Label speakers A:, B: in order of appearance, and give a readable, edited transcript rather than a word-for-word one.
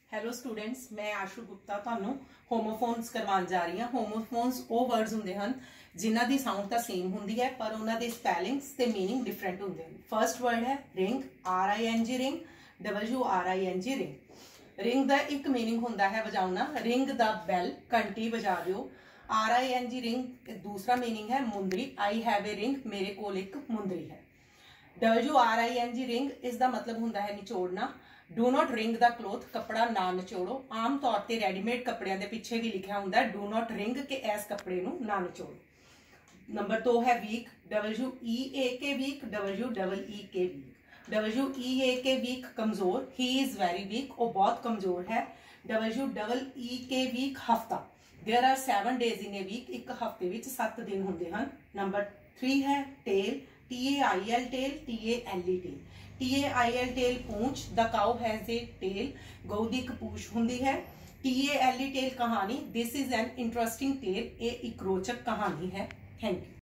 A: Hello students, ਮੈਂ ਆਸ਼ੂ ਗੁਪਤਾ ਤੁਹਾਨੂੰ ਹੋਮੋਫੋਨਸ ਕਰਵਾਉਣ ਜਾ ਰਹੀ ਹਾਂ। ਹੋਮੋਫੋਨਸ ਉਹ ਵਰਡਸ ਹੁੰਦੇ ਹਨ ਜਿਨ੍ਹਾਂ ਦੀ ਸਾਊਂਡ ਤਾਂ ਸੇਮ ਹੁੰਦੀ ਹੈ ਪਰ ਉਹਨਾਂ ਦੇ ਸਪੈਲਿੰਗਸ ਤੇ ਮੀਨਿੰਗ ਡਿਫਰੈਂਟ ਹੁੰਦੇ ਹਨ। ਫਰਸਟ ਵਰਡ ਹੈ ring, RING ring, WRING wring. Ring ਦਾ ਇੱਕ ਮੀਨਿੰਗ ਹੁੰਦਾ ਹੈ ਵਜਾਉਣਾ, ਰਿੰਗ ਦਾ ਬੈਲ, ਘੰਟੀ ਵਜਾ ਦਿਓ। RING ਰਿੰਗ दूसरा मीनिंग है मुंदरी, आई हैव ए रिंग, मेरे कोल एक मुंदरी है। WRING रिंग इसका मतलब होंदा है निचोड़ना। Do not wring the cloth, कपड़ा ना निचोड़ो। आम तौर पर रेडीमेड कपड़िया के पिछे भी लिखा होंदा है डू नॉट रिंग के इस कपड़े नूं ना निचोड़ो। नंबर 2 है weak, WEAK weak, WEEK week. WEAK weak कमजोर, ही इज वेरी वीक, वो बहुत कमजोर है। WEEK वीक हफ्ता, there are 7 days in a week, एक हफ्ते विच 7 दिन होंदे हन। नंबर 3 है tail, TAIL tail, TALE tale. TAIL tail पूंछ, the cow has a tail, गऊ दी एक पूंछ हुंदी है। TALE टेल कहानी, this is an interesting tale, ये एक रोचक कहानी है। Thank you.